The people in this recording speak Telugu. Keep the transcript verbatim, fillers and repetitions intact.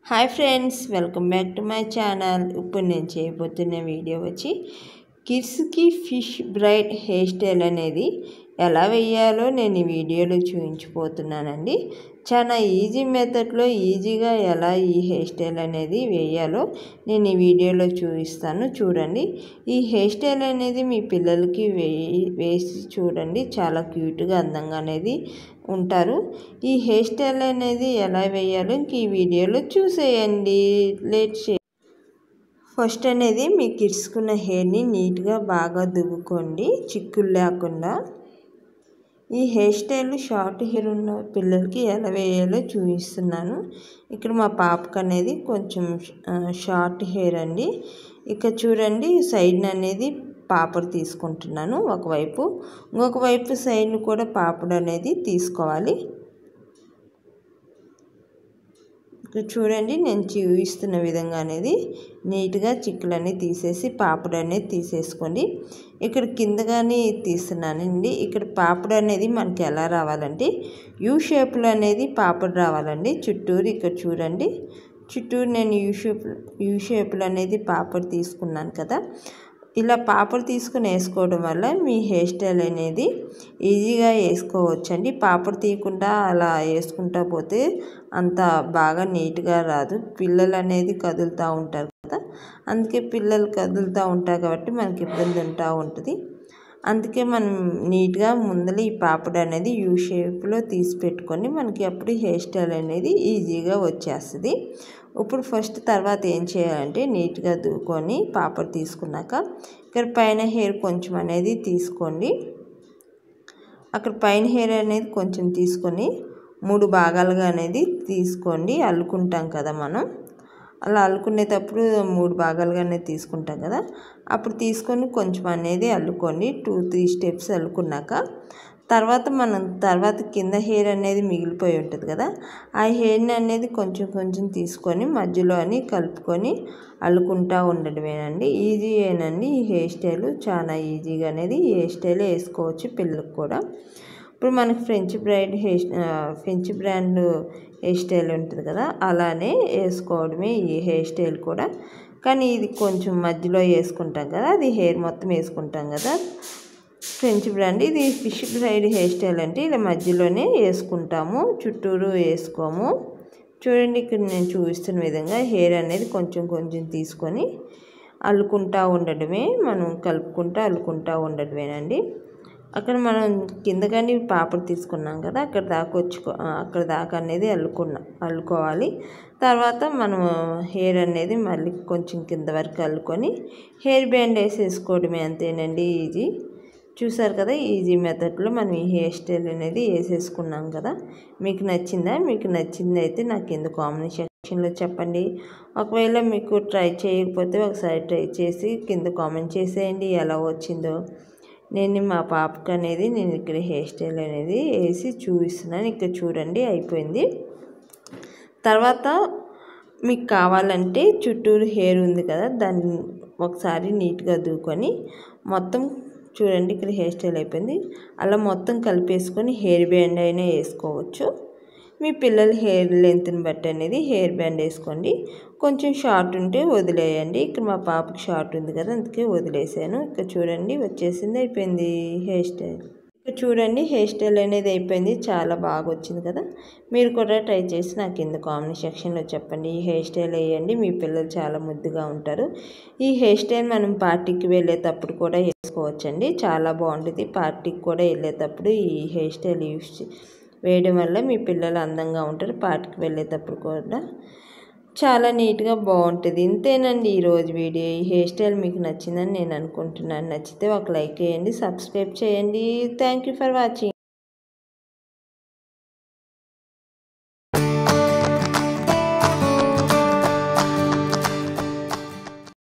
Hi friends, welcome back to my channel. ఇప్పుడు నేను చేయబోతున్న వీడియో వచ్చి కిడ్స్కి ఫిష్ బ్రైడ్ హెయిర్ స్టైల్ అనేది ఎలా వేయాలో నేను ఈ వీడియోలో చూపించిపోతున్నానండి. చాలా ఈజీ మెథడ్లో ఈజీగా ఎలా ఈ హెయిర్ స్టైల్ అనేది వేయాలో నేను ఈ వీడియోలో చూపిస్తాను. చూడండి, ఈ హెయిర్ స్టైల్ అనేది మీ పిల్లలకి వేయి వేసి చూడండి, చాలా క్యూట్గా అందంగా అనేది ఉంటారు. ఈ హెయిర్ స్టైల్ అనేది ఎలా వేయాలో ఇంక ఈ వీడియోలో చూసేయండి. లేట్ ఫస్ట్ అనేది మీ కిడ్స్కున్న హెయిర్ని నీట్గా బాగా దువ్వుకోండి, చిక్కులు లేకుండా. ఈ హెయిర్ స్టైల్ షార్ట్ హెయిర్ ఉన్న పిల్లలకి ఎలా వేయాలో చూపిస్తున్నాను. ఇక్కడ మా పాపకు అనేది కొంచెం షార్ట్ హెయిర్ అండి. ఇక్కడ చూడండి, సైడ్ అనేది పాపడు తీసుకుంటున్నాను ఒకవైపు, ఇంకొక వైపు సైడ్ కూడా పాపడు అనేది తీసుకోవాలి. ఇక్కడ చూడండి, నేను చూపిస్తున్న విధంగా అనేది నీట్గా చిక్కులు అనేది తీసేసి పాపడు అనేది తీసేసుకోండి. ఇక్కడ కింద కానీ తీస్తున్నానండి. ఇక్కడ పాపడు అనేది మనకి ఎలా రావాలంటే యూ షేప్లో అనేది పాపడు రావాలండి చుట్టూరు. ఇక్కడ చూడండి, చుట్టూరు నేను యూ షేప్ యూ షేప్లో అనేది పాపడు తీసుకున్నాను కదా. ఇలా పాపడు తీసుకుని వేసుకోవడం వల్ల మీ హెయిర్ స్టైల్ అనేది ఈజీగా వేసుకోవచ్చండి. పాపడు తీయకుండా అలా వేసుకుంటా పోతే అంత బాగా నీట్గా రాదు. పిల్లలు అనేది కదులుతూ ఉంటారు కదా, అందుకే పిల్లలు కదులుతూ ఉంటారు కాబట్టి మనకి ఇబ్బంది ఉంటా ఉంటుంది. అందుకే మనం నీట్గా ముందర ఈ పాపడు అనేది యూ షేప్లో తీసి పెట్టుకొని మనకి అప్పుడు హెయిర్ స్టైల్ అనేది ఈజీగా వచ్చేస్తుంది. ఇప్పుడు ఫస్ట్ తర్వాత ఏం చేయాలంటే నీట్గా దువ్వుకొని పాపడు తీసుకున్నాక ఇక్కడ పైన హెయిర్ కొంచెం అనేది తీసుకోండి. అక్కడ పైన హెయిర్ అనేది కొంచెం తీసుకొని మూడు భాగాలుగా అనేది తీసుకోండి. అల్లుకుంటాం కదా మనం, అలా అల్లుకునేటప్పుడు మూడు భాగాలుగా అనేది తీసుకుంటాం కదా, అప్పుడు తీసుకొని కొంచెం అనేది అల్లుకోండి. టూ త్రీ స్టెప్స్ అల్లుకున్నాక తర్వాత మనం తర్వాత కింద హెయిర్ అనేది మిగిలిపోయి ఉంటుంది కదా, ఆ హెయిర్ని అనేది కొంచెం కొంచెం తీసుకొని మధ్యలో అని కలుపుకొని అల్లుకుంటూ ఉండడమేనండి. ఈజీ ఏనండి ఈ హెయిర్ స్టైల్, చాలా ఈజీగా అనేది ఈ హెయిర్ స్టైల్ వేసుకోవచ్చు పిల్లలకు కూడా. ఇప్పుడు మనకి French braid hair French brand hair style ఉంటుంది కదా, అలానే వేసుకోవడమే ఈ హెయిర్ స్టైల్ కూడా. కానీ ఇది కొంచెం మధ్యలో వేసుకుంటాం కదా, అది హెయిర్ మొత్తం వేసుకుంటాం కదా ఫ్రెంచ్ బ్రాండ్. ఇది ఫిష్ బ్రైడ్ హెయిర్ స్టైల్ అంటే ఇలా మధ్యలోనే వేసుకుంటాము, చుట్టూరు వేసుకోము. చూడండి, ఇక్కడ నేను చూపిస్తున్న విధంగా హెయిర్ అనేది కొంచెం కొంచెం తీసుకొని అల్లుకుంటూ ఉండడమే, మనం కలుపుకుంటూ అల్లుకుంటూ ఉండడమేనండి. అక్కడ మనం కింద కానీ పాపడు తీసుకున్నాం కదా, అక్కడ దాకా వచ్చుకో అక్కడ దాకా అనేది అల్లుకున్నా అల్లుకోవాలి. తర్వాత మనం హెయిర్ అనేది మళ్ళీ కొంచెం కింద వరకు అల్లుకొని హెయిర్ బ్యాండ్ వేసేసుకోవడమే, అంతేనండి. ఈజీ, చూసారు కదా, ఈజీ మెథడ్లో మనం ఈ హెయిర్ స్టైల్ అనేది వేసేసుకున్నాం కదా. మీకు నచ్చిందా? మీకు నచ్చింది అయితే నాకు కింద కామెంట్ సెక్షన్లో చెప్పండి. ఒకవేళ మీకు ట్రై చేయకపోతే ఒకసారి ట్రై చేసి కింద కామెంట్ చేసేయండి ఎలా వచ్చిందో. నేను మా పాపకు అనేది నేను ఇక్కడ హెయిర్ స్టైల్ అనేది వేసి చూపిస్తున్నాను. ఇక్కడ చూడండి, అయిపోయింది. తర్వాత మీకు కావాలంటే చుట్టూరు హెయిర్ ఉంది కదా, దాన్ని ఒకసారి నీట్గా దువ్వుకొని మొత్తం చూడండి, ఇక్కడ హెయిర్ స్టైల్ అయిపోయింది. అలా మొత్తం కలిపేసుకొని హెయిర్ బ్యాండ్ అయినా వేసుకోవచ్చు. మీ పిల్లల హెయిర్ లెంత్ని బట్టి అనేది హెయిర్ బ్యాండ్ వేసుకోండి. కొంచెం షార్ట్ ఉంటే వదిలేయండి. ఇక్కడ మా పాపకి షార్ట్ ఉంది కదా, అందుకే వదిలేసాను. ఇక్కడ చూడండి, వచ్చేసింది, అయిపోయింది హెయిర్ స్టైల్. ఇక్కడ చూడండి, హెయిర్ స్టైల్ అనేది అయిపోయింది, చాలా బాగా వచ్చింది కదా. మీరు కూడా ట్రై చేసి నాకు కింద కామెంట్ సెక్షన్లో చెప్పండి. ఈ హెయిర్ స్టైల్ వేయండి, మీ పిల్లలు చాలా ముద్దుగా ఉంటారు. ఈ హెయిర్ స్టైల్ మనం పార్టీకి వెళ్ళేటప్పుడు కూడా వేసుకోవచ్చండి, చాలా బాగుంటుంది. పార్టీకి కూడా వెళ్ళేటప్పుడు ఈ హెయిర్ స్టైల్ యూస్ వేయడం వల్ల మీ పిల్లలు అందంగా ఉంటారు. పార్టీకి వెళ్ళేటప్పుడు కూడా చాలా నీట్గా బాగుంటుంది. ఇంతేనండి ఈరోజు వీడియో. ఈ హెయిర్ స్టైల్ మీకు నచ్చిందని నేను అనుకుంటున్నాను. నచ్చితే ఒక లైక్ చేయండి, సబ్స్క్రైబ్ చేయండి. Thank you for watching.